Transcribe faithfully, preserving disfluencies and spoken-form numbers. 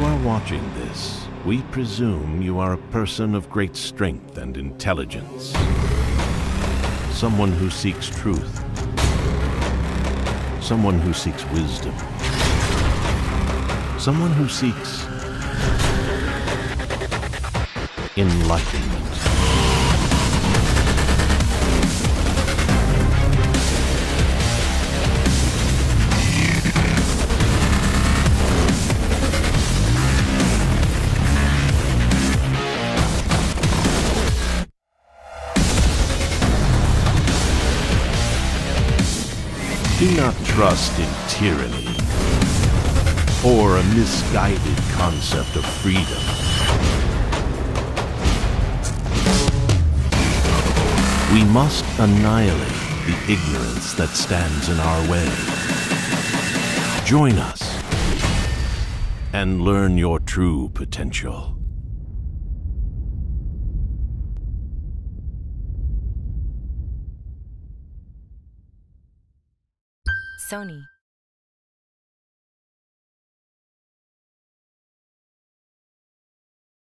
are watching this, we presume you are a person of great strength and intelligence. Someone who seeks truth. Someone who seeks wisdom. Someone who seeks enlightenment. Do not trust in tyranny or a misguided concept of freedom. We must annihilate the ignorance that stands in our way. Join us and learn your true potential. Sony.